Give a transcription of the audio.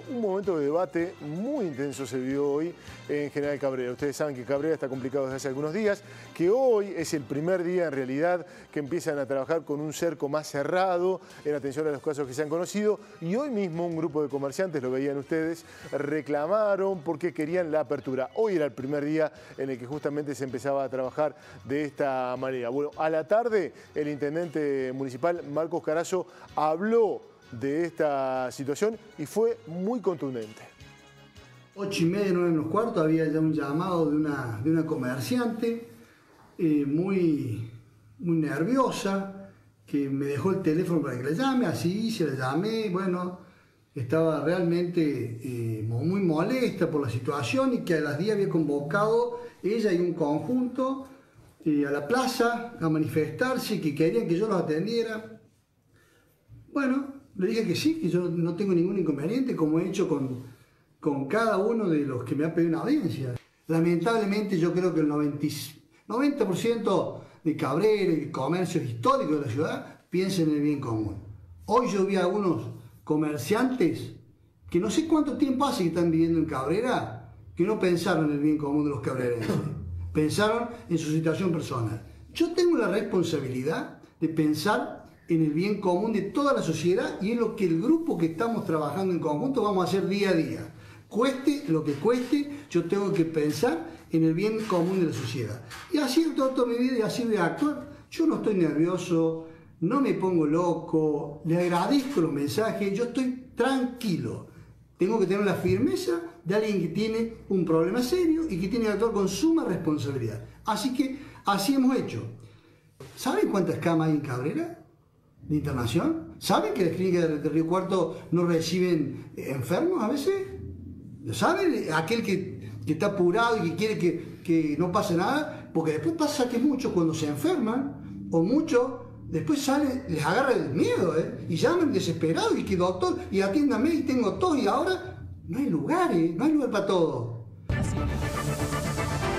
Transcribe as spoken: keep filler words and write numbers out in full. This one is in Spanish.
un momento de debate muy intenso se vivió hoy en General Cabrera. Ustedes saben que Cabrera está complicado desde hace algunos días, que hoy es el primer día en realidad que empiezan a trabajar con un cerco más cerrado en atención a los casos que se han conocido, y hoy mismo un grupo de comerciantes, lo veían ustedes, reclamaron porque querían la apertura. Hoy era el primer día en el que justamente se empezaba a trabajar de esta manera. Bueno, a la tarde el intendente municipal Marcos Carazo habló de esta situación y fue muy contundente. Ocho y media, nueve menos cuarto, había ya un llamado de una, de una comerciante eh, muy, muy nerviosa, que me dejó el teléfono para que la llame, así se la llamé, bueno, estaba realmente eh, muy molesta por la situación y que a las diez había convocado ella y un conjunto eh, a la plaza a manifestarse, que querían que yo los atendiera. Bueno, le dije que sí, que yo no tengo ningún inconveniente, como he hecho con, con cada uno de los que me ha pedido una audiencia. Lamentablemente yo creo que el noventa por ciento de Cabrera y comercios históricos de la ciudad piensan en el bien común. Hoy yo vi a algunos comerciantes que no sé cuánto tiempo hace que están viviendo en Cabrera, que no pensaron en el bien común de los cabrerenses, pensaron en su situación personal. Yo tengo la responsabilidad de pensar en el bien común de toda la sociedad, y es lo que el grupo que estamos trabajando en conjunto vamos a hacer día a día. Cueste lo que cueste, yo tengo que pensar en el bien común de la sociedad. Y así he actuado toda mi vida y así voy a actuar. Yo no estoy nervioso, no me pongo loco, le agradezco los mensajes, yo estoy tranquilo. Tengo que tener la firmeza de alguien que tiene un problema serio y que tiene que actuar con suma responsabilidad. Así que así hemos hecho. ¿Saben cuántas camas hay en Cabrera de internación? ¿Saben que las clínicas de Río Cuarto no reciben enfermos a veces? ¿Lo saben? Aquel que, que está apurado y que quiere que, que no pase nada, porque después pasa que muchos cuando se enferman, o muchos, después salen, les agarra el miedo, ¿eh? Y llaman desesperados y que doctor, y atiéndame y tengo todo, y ahora no hay lugar, ¿eh? No hay lugar para todo.